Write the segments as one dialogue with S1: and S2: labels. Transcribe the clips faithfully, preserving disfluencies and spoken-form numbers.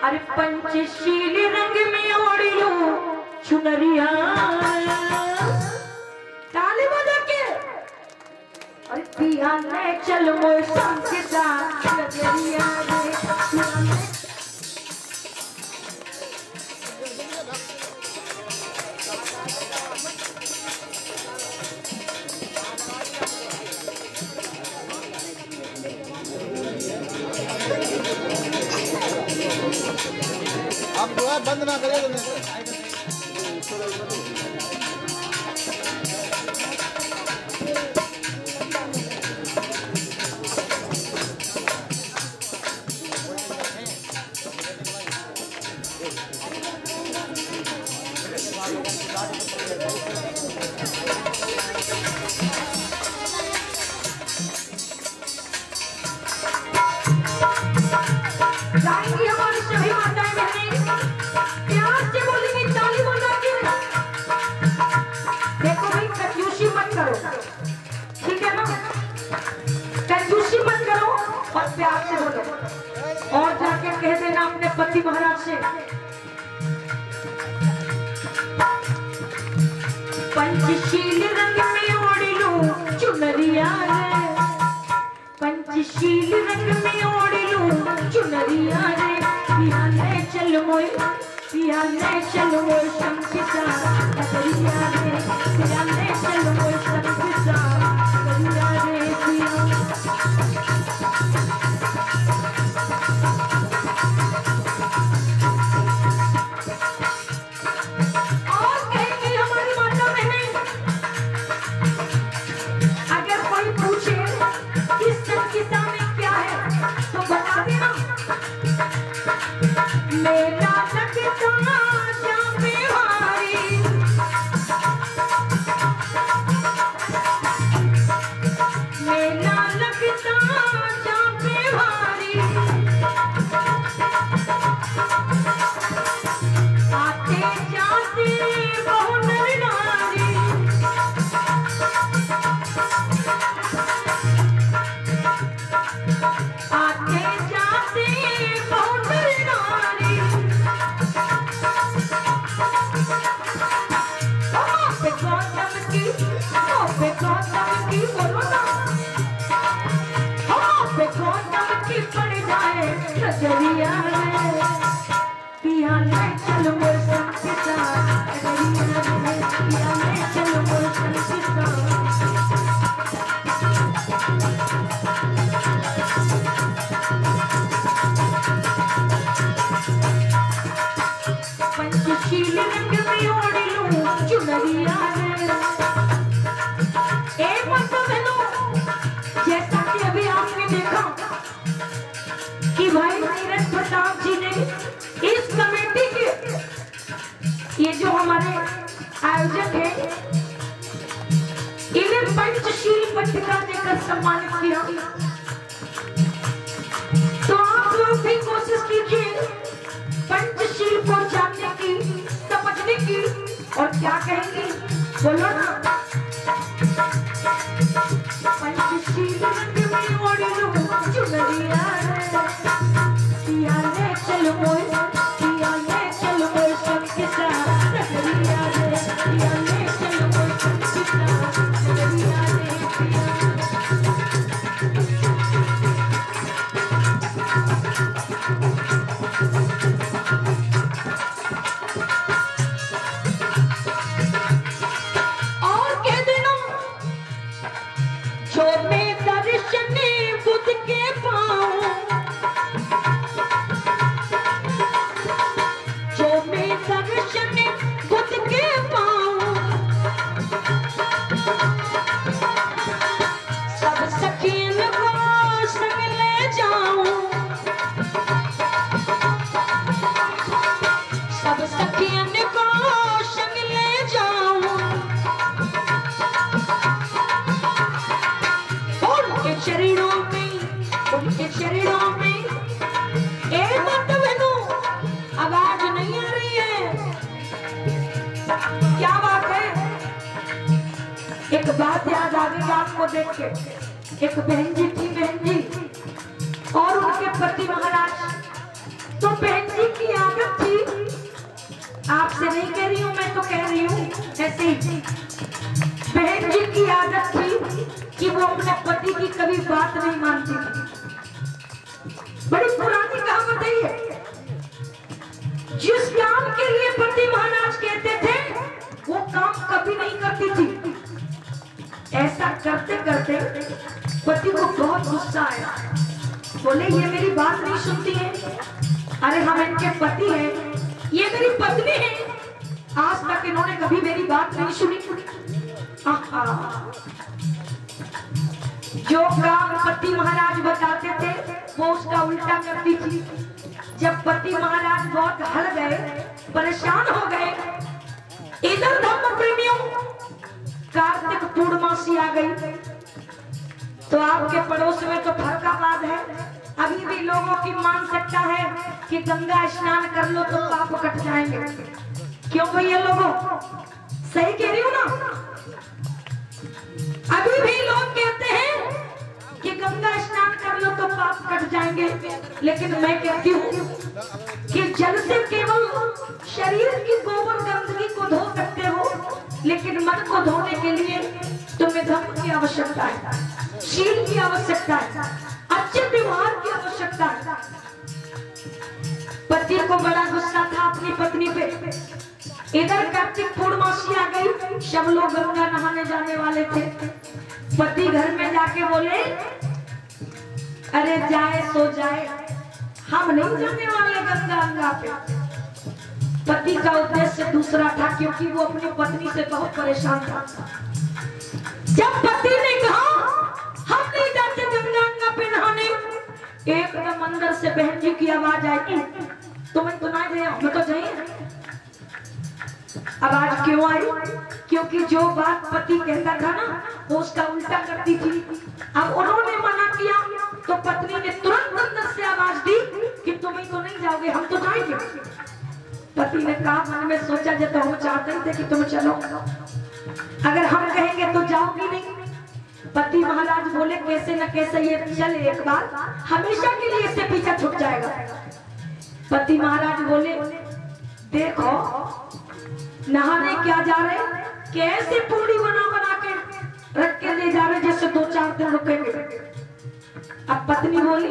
S1: अरे पंचशील रंग में ओढ़ी लूं चुनरिया ताली बजा के अरे पिया ले चल मोर संग के साथ नजरिया रे
S2: आप दुआ बंद ना करें तो
S1: जाएंगी हमारी सभी माताएं बहनें प्यार से बोलेंगी ताली बजा के देखो भाई कंजूसी मत करो ठीक है ना कंजूसी मत करो और प्यार से बोलो और जाके कह देना अपने पति महाराज से पंचशील रंग में ओढ़ी लूं चुनरिया रे पंचशील रंग में ओढ़ी लूं चुनरिया रे पिया ले चल मोय पिया ले चल मोय संग के साथ नजरिया रे पिया ले चल मोय संग के साथ नजरिया रे पिया और कहेंगे हमारी माता बहनें अगर कोई पूछे किस संगीता में क्या है तो बता देना मेरा लगता जा बिहारी मेरा लगता जा बिहारी आते जाते बहु नर नारी आते जाते बहुत नारी पे गौतम की पे गौतम की बोलो ना पे गौतम की पड़ जाए नजरिया रे पिया ले चल मोर संग के साथ नजरिया रे पिया ले चल मोर संग के साथ पंचशील रंग में ओढ़ी लूं चुनरिया रे एक बात तो बहनों जैसा कि अभी आपने देखा कि भाई नीरज प्रताप जी ने इस कमेटी के ये जो हमारे आयोजक है इन्हें पंचशील पट्टिका देकर सम्मानित किया तो आप लोग भी कोशिश कीजिए पंचशील को जानने की समझने की और क्या कहेंगे बोलो ना पंचशील रंग में ओढ़ी लूं चुनरिया रे पिया ले चल मोय पिया ले चल मोय संग के साथ नजरिया रे पिया ले चल मोय संग के साथ नजरिया रे पिया और कह देना जो मैं दर्शन बुद्ध के पाऊं जो मैं दर्शन बुद्ध के पाऊं सब सखीन को संग ले जाऊं सब सखियन को संग ले जाऊं उनके चरणों में उनके चरणों में एक बात बहनों आवाज नहीं आ रही है क्या बात है एक बात याद आ गई आपको देख के एक बहन जी थी बहन जी और उनके पति महाराज तो बहन जी की आपसे नहीं कह रही हूँ, मैं तो कह रही हूँ ऐसे ही। बहन जी की आदत थी कि वो अपने पति की कभी बात नहीं मानती थी। बड़ी पुरानी कहावत है ये। जिस काम के लिए पति महाराज कहते थे वो काम कभी नहीं करती थी। ऐसा करते करते पति को बहुत गुस्सा आया। बोले ये मेरी बात नहीं सुनती है। अरे हम इनके पति हैं, ये मेरी पत्नी है, आज तक इन्होंने कभी मेरी बात नहीं सुनी। आहा। जो काम पति महाराज बताते थे वो उसका उल्टा करती थी। जब पति महाराज बहुत हल गए, परेशान हो गए, इधर धर्म प्रेमियों कार्तिक पूर्णमासी आ गई तो आपके पड़ोस में तो फरकाबाद है। अभी भी लोगों की मानसिकता है कि गंगा स्नान कर लो तो पाप कट जाएंगे। क्यों भैया लोगों, सही कह रही हूँ ना? अभी भी लोग कहते हैं कि गंगा स्नान कर लो तो पाप कट जाएंगे, लेकिन मैं कहती हूँ कि जल से केवल शरीर की गोबर गंदगी को धो सकते हो, लेकिन मन को धोने के लिए तुम्हें धर्म की आवश्यकता है, शील की आवश्यकता है, अच्छे व्यवहार की आवश्यकता है। पति को बड़ा गुस्सा था अपनी पत्नी पे। इधर कार्तिक पूर्णमासी आ गई, सब लोग गंगा नहाने जाने वाले थे। पति घर में जाके बोले अरे जाए सो जाए, हम नहीं जाने वाले गंगा गंगा पे। पति का उद्देश्य दूसरा था, क्योंकि वो अपनी पत्नी से बहुत परेशान था। जब पति ने कहा हम नहीं जाते गंगा गंगा पे नहाने, एकदम अंदर से बहन जी की आवाज आई, तुम्हें तो नहीं गया, मैं तो जाइए। आवाज क्यों आई? क्योंकि जो बात पति कहता था ना वो उसका उल्टा करती थी। अब उन्होंने मना किया तो पत्नी ने तुरंत अंदर से आवाज दी कि तुम ही तो नहीं जाओगे, हम तो जाएंगे। पति ने कहा, मन में सोचा जब तो हम चाहते थे कि तुम चलो, अगर हम कहेंगे तो जाओगी नहीं। पति महाराज बोले कैसे न कैसे ये चले, एक बार हमेशा के लिए इससे पीछा छूट जाएगा। पति महाराज बोले देखो नहाने क्या जा रहे, कैसे पूरी बना बना के रख के ले जा रहे जैसे दो चार दिन रुकेंगे। अब पत्नी बोली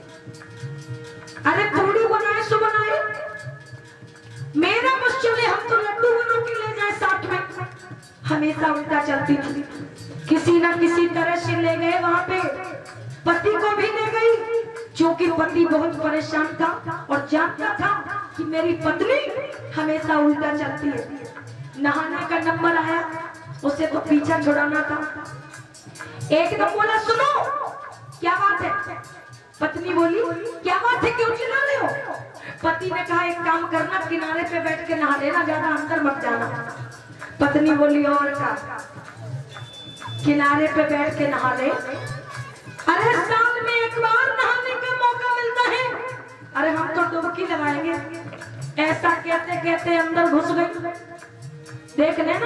S1: अरे पूरी बनाए सो बनाए, मेरा बस चले, हम तो लड्डू बना के ले जाए साथ में। हमेशा उल्टा चलती थी, किसी न किसी तरह से ले गए वहां पे, पति को भी ले गई, क्योंकि पति बहुत परेशान था और जानता था कि मेरी पत्नी हमेशा उल्टा चलती है। नहाने का नंबर आया, उसे तो पीछा छुड़ाना था। एकदम बोला सुनो क्या बात है? पत्नी बोली क्या बात है, क्यों चिल्ला रहे हो? पति ने कहा एक काम करना, किनारे पे बैठ के नहा लेना, ज्यादा अंदर मत जाना। पत्नी बोली और क्या? किनारे पे बैठ के नहा ले। अरे साल में एक बार नहाने का मौका मिलता है, अरे हम तो डुबकी लगाएंगे। ऐसा कहते कहते अंदर घुस गई, देख लेना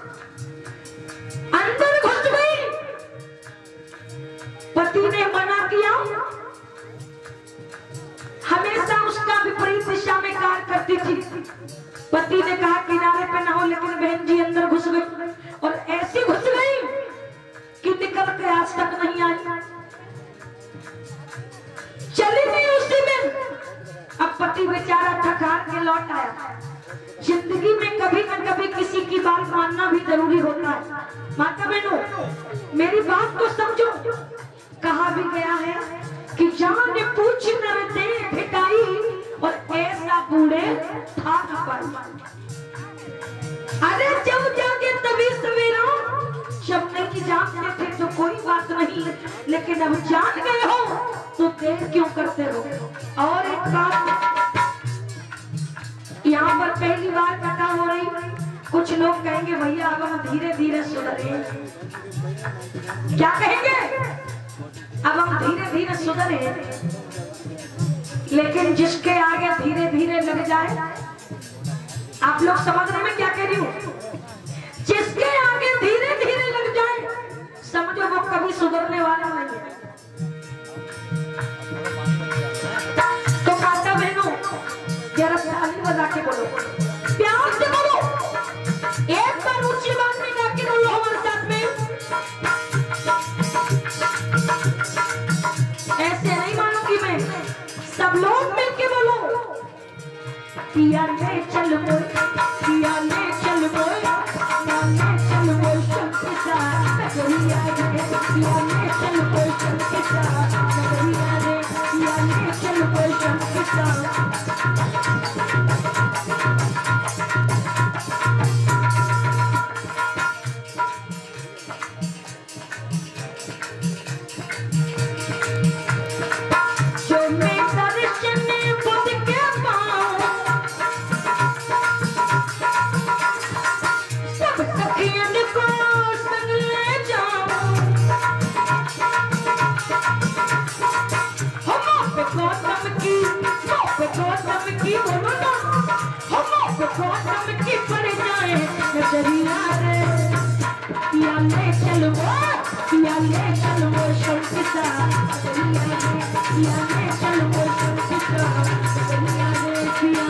S1: अंदर घुस गई। पति ने मना किया, हमेशा उसका विपरीत दिशा में कार्य करती थी। पति ने कहा किनारे पे ना हो, लेकिन बहन जी अंदर घुस गई और ऐसी घुस गई कि निकल के आज तक नहीं आई, चली नहीं उसी में। अब पति बेचारा थका के लौट आया। जिंदगी में कभी न कभी किसी की बात मानना भी जरूरी होता है। माता बहनों मेरी बात को समझो, कहा भी गया है कि जान पूछ नर दे भिटाई और ऐसा बूढ़े था न पाई। अरे जब जागे तभी सवेरा, जब नहीं जानते थे तो कोई बात नहीं, लेकिन अब जान गए हो तो देर क्यों करते हो? और एक बात यहाँ पर पहली बार पता हो रही, कुछ लोग कहेंगे भैया अब हम धीरे धीरे सुधरे। क्या कहेंगे? अब हम धीरे धीरे सुधरे, लेकिन जिसके आगे धीरे धीरे लग जाए, आप लोग समझने में क्या कह रही हूँ? जिसके आगे धीरे धीरे लग जाए समझो वो कभी सुधरने वाला नहीं है। तो माता बहनों जरा ताली बजा के बोलो प्यार से बोलो, एक बार ऊंची आवाज में गा के बोलो हमारे साथ में। ऐसे नहीं मानूंगी मैं, सब लोग मिलके बोलो। पिया ले चल मोर, पिया ले चल मोर, पिया ले चल मोर शक्ति सा नगरिया रे, पिया ले चल मोर शक्ति सा नगरिया रे, पिया ले चल मोर शक्ति सा। नगरिया रे, पिया ले चल वो, पिया ले चल वो शक्ति सा नगरिया रे, पिया ले चल वो शक्ति सा नगरिया रे, पिया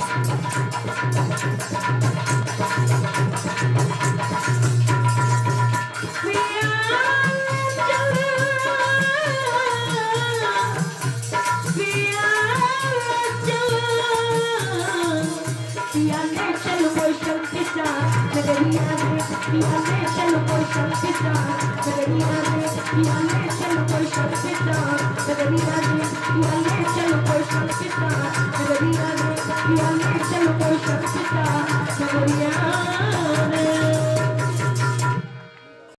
S1: पिया ले चल वो शक्ति सा नगरिया रे, पिया ले चल वो शक्ति सा नगरिया रे, पिया ले चल वो शक्ति सा नगरिया रे, पिया ले चल वो शक्ति सा नगरिया रे, पिया ले चल वो शक्ति सा नगरिया रे।